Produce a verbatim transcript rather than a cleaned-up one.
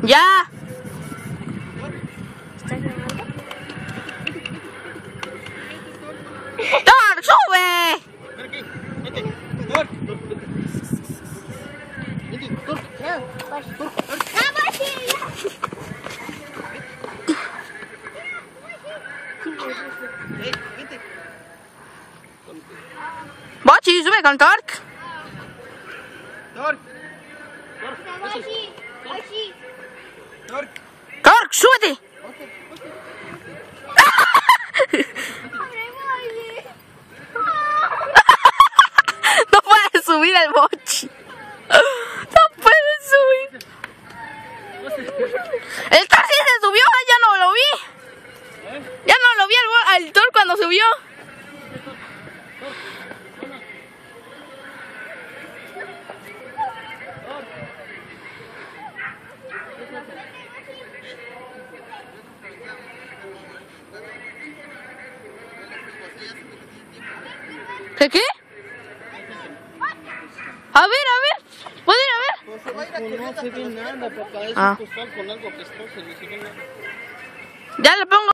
Ya. ¿Estás grabando? ¡Thor, sube! Ven aquí, vete. Thor. Vete, Thor. Ya. Pues. Thor. ¡Vamos, sí! Ey, vete. Bochi, sube con Torque. Thor. Thor. ¡Vamos, sí! ¡Vamos, sí! Thor. Torque, súbete. No puedes subir al Bochi. No puedes subir. El Thor sí se subió, ya no lo vi. Ya no lo vi al, Bo- al Thor cuando subió. ¿Qué qué? A ver, a ver. ¿Pueden a ver? Pues se va a ir a correr. No se ve nada, papá. Es Ah. un costal con algo apestoso. Ni se ve nada. Ya le pongo.